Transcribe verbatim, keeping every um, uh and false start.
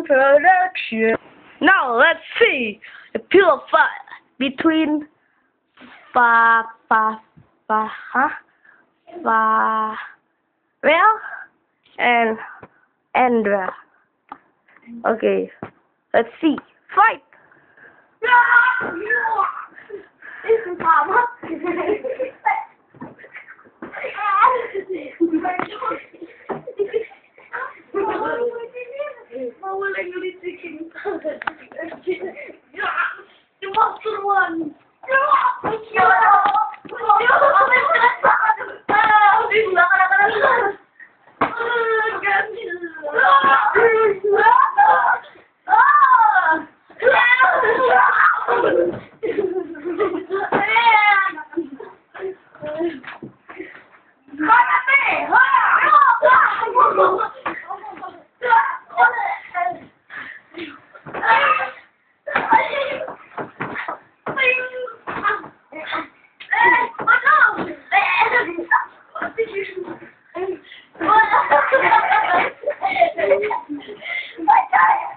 production. Now let's see the pillow fight between Fa Fa Fa huh? Fa Well and Andra. Okay, let's see. Fight! This is Mama. Mawala yung litikin. The monster one. My God!